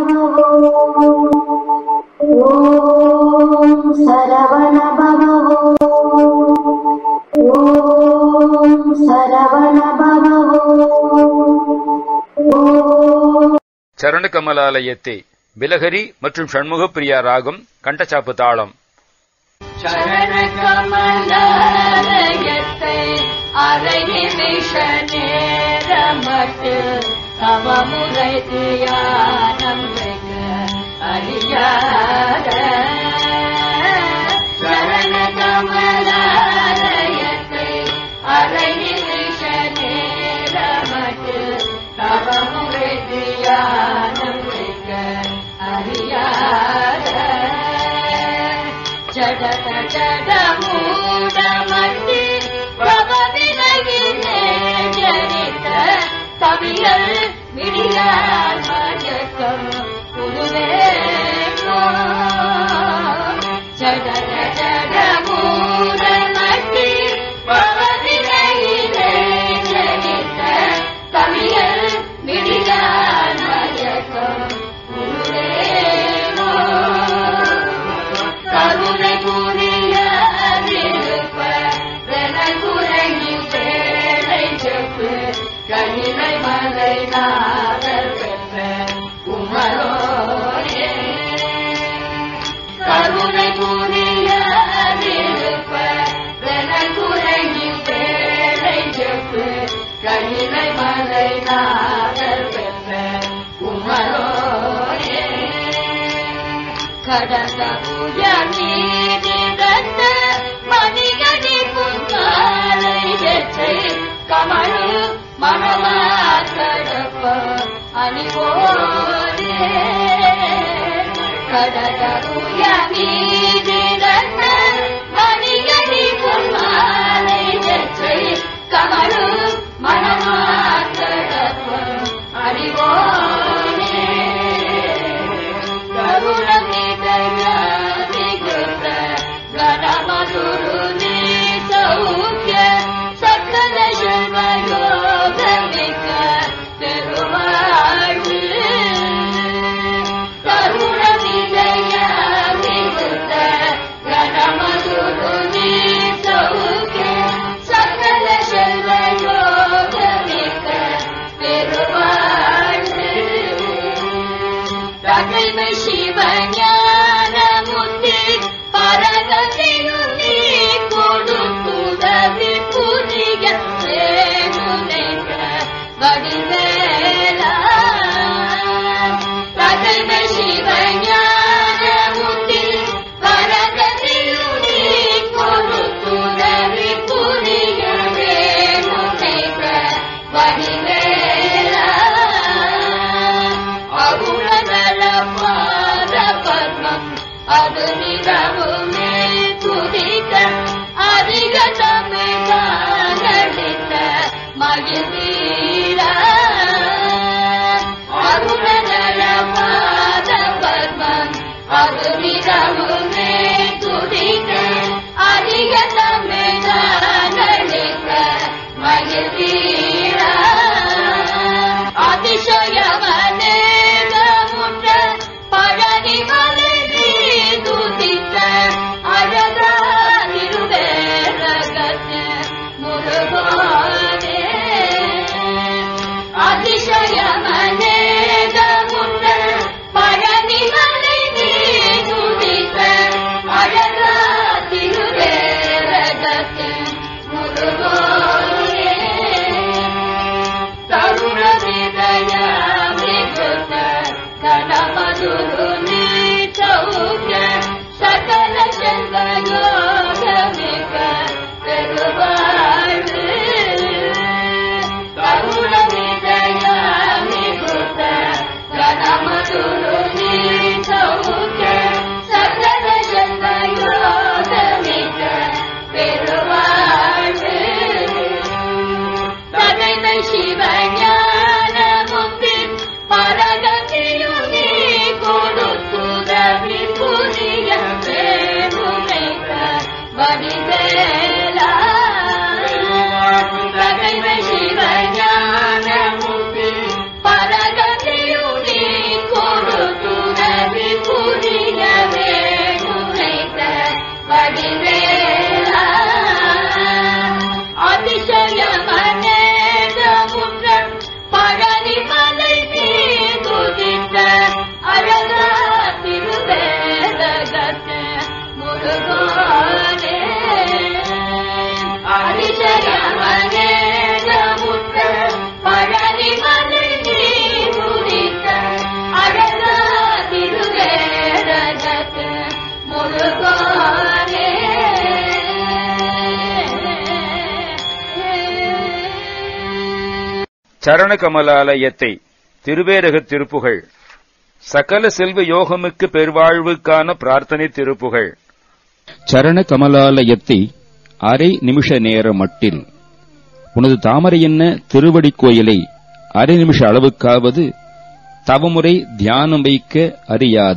ஓம் சரவண பவ ஓம் சரவண பவ ஓம். சரண கமலாலயத்தை பிலஹரி மற்றும் ஷண்முக பிரியா ராகம் கண்டச்சாப்பு தாளம். சரண கமலாலயத்தை அரை நிமிஷ நேரமட்டு தவமுறை தியானம் வைக்க அறியாத சரண கமலாலயத்தை அரை நிமிஷ நேரமட்டு தவமுறை தியானம் வைக்க அறியாத ஜடத ஜட மூடமட்டி பிரபவிலகிலே ஜனித்த கவியல் விடியார் மயக்கம் புதுவேனோ ஜடத ஜட மூடமட்டி பிரபவிலகிலே ஜனித்த கவியல் விடியார் மயக்கம் புதுவேனோ கருணை புரிய திருப்ப குரங்கி பேழை செப்பு கனிமை மலை நாதர் பெற்ற குமரோரே கருணை புரிய திருப்ப குரங்கி பேழை செப்பு கனிமை மலை நாதர் பெற்ற குமரோரே கடந்த உயர்நீதிரத்த மணிகடி புன்காலை எச்சை கமழு மணமாக்கடப்ப அணிவோரே கடந்த உயர்நீதிரத்த மணிகடி புன்காலை எச்சை கமழு மணமாக்கடப்ப அணிவோரே கணமதுருநீ சௌக்கிய சக்கர செல்வயோகமிக்க பெருமாள் கருணமிதய விகுத்த கணமதுருநீ சௌக்கிய சக்கர செல்வயோகமிக்க பெருமாள் தகைமை சிவஞான முத்தி பரகதியும் நீ கொடுத்துதவி புதிய முனைக்க வடிவேலா தகைமை சிவஞான முத்தி பரகதியும் நீ கொடுத்துதவி புதிய முனைக்க வடிவேலா அகுணநல பாத பத்மம் அது நிறவுமே துதிக்க அதிக தமிழ்கானடித்த மகிழ்வீர அகுணநல பாத பத்மம் அது நிறவுமே துதிக்க அதிக தமிழ்கானடித்த மகிழ்வீர அதிசயவனே பழனி மலை துதித்த வடிவேலா அதிசயமனேகமுற்ற பழனிமலை நீதுதித்த அழகா திருவேலகத்து முருகனே அதிசயமனேகமுற்ற பழனிமலை நீதுதித்த அழகா திருவேலகத்து முருகனே. சரண கமலாலயத்தை திருவேரக திருப்புகழ். சகல செல்வ யோகமுக்கு பெருவாழ்வுக்கான பிரார்த்தனை திருப்புகழ். சரண கமலாலயத்தை அரை நிமிஷ நேர மட்டில் உனது தாமரை என்ன திருவடி கோயிலை அரை நிமிஷ அளவுக்காவது தவமுறை தியானம் வைக்க அறியாத,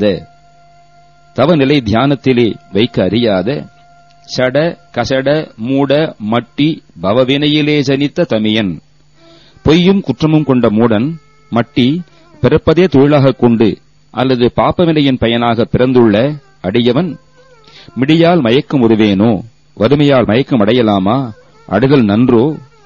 தவநிலை தியானத்திலே வைக்க அறியாத சட கசட மூட மட்டி பவவினையிலே ஜனித்த தமியன், பொய்யும் குற்றமும் கொண்ட மூடன் மட்டி பிறப்பதே தொழிலாகக் கொண்டு அல்லது பாப்பவினையின் பயனாக பிறந்துள்ள அடியவன் மிடியால் மயக்கம் உருவேனோ, வறுமையால் மயக்கம் அடையலாமா, அடைதல் நன்றோ.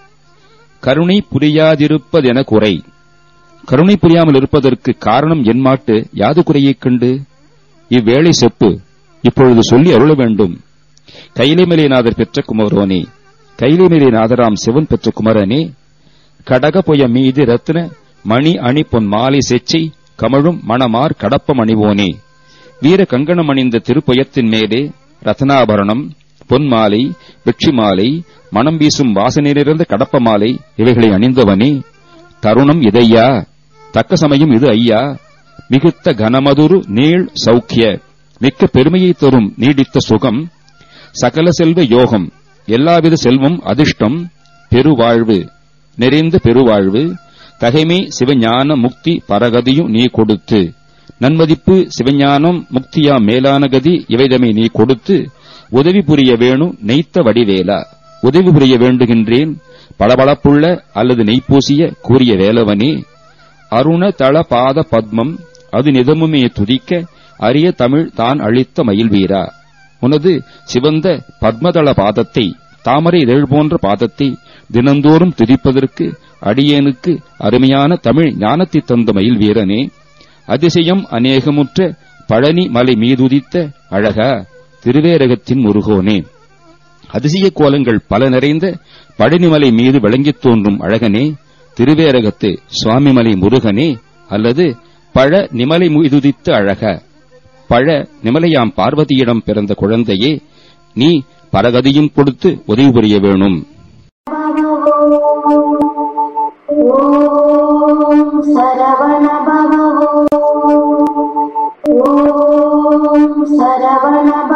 கருணை புரியாதிருப்பதென குறை. கருணை புரியாமல் இருப்பதற்கு காரணம் என்மாட்டு யாது குறையைக் கண்டு இவ்வேளை செப்பு இப்பொழுது சொல்லி அருள வேண்டும். கைலைமலைநாதர் பெற்ற குமரோனே, கைலைமலைநாதராம் சிவன் பெற்ற குமரனே, கடக பொய மீது ரத்ன மணி அணி பொன் மாலை செச்சை கமழும் மணமார் கடப்பம் அணிவோனே, வீர கங்கணம் அணிந்த திருப்பயத்தின் மேலே ரத்னாபரணம் பொன்மாலை வெற்றி மாலை மனம் வீசும் வாசனை நிறைந்த கடப்ப மாலை இவைகளை அணிந்தவனே, தருணம் இதையா, தக்க சமயம் இது ஐயா, மிகுத்த கனமதுரு நீள் சௌக்கிய, மிக்க பெருமையை தரும் நீடித்த சுகம், சகல செல்வ யோகம், எல்லாவித செல்வம் அதிர்ஷ்டம், பெருவாழ்வு நிறைந்த பெருவாழ்வு, தகைமை சிவஞான முக்தி பரகதியும் நீ கொடுத்து, நன்மதிப்பு சிவஞானம் முக்தியா மேலான கதி இவைதமை நீ கொடுத்து, உதவி புரிய வேணு நெய்த்த வடிவேலா, உதவி புரிய வேண்டுகின்றேன் பளபளப்புள்ள அல்லது நெய்ப்பூசிய கூறிய வேலவனே, அருண தள பாத பத்மம் அது நிதமுமே துதிக்க அரிய தமிழ் தான் அளித்த மயில்வீரா, உனது சிவந்த பத்மதள பாதத்தை தாமரை இதழ் போன்ற பாதத்தை தினந்தோறும் துதிப்பதற்கு அடியேனுக்கு அருமையான தமிழ் ஞானத்தை தந்த மயில் வீரனே, அதிசயம் அநேகமுற்ற பழனி மலை மீதுதித்த அழகா திருவேரகத்தின் முருகோனே, அதிசய கோலங்கள் பல நிறைந்த பழனிமலை மீது விளங்கித் தோன்றும் அழகனே, திருவேரகத்து சுவாமிமலை முருகனே, அல்லது பழ நிமலை மீதுதித்த அழகா, பழ நிமலையாம் பார்வதியிடம் பிறந்த குழந்தையே, நீ பரகதியும் கொடுத்து உதவி புரிய வேணும். ஓம் சரவண பவ, ஓம் சரவண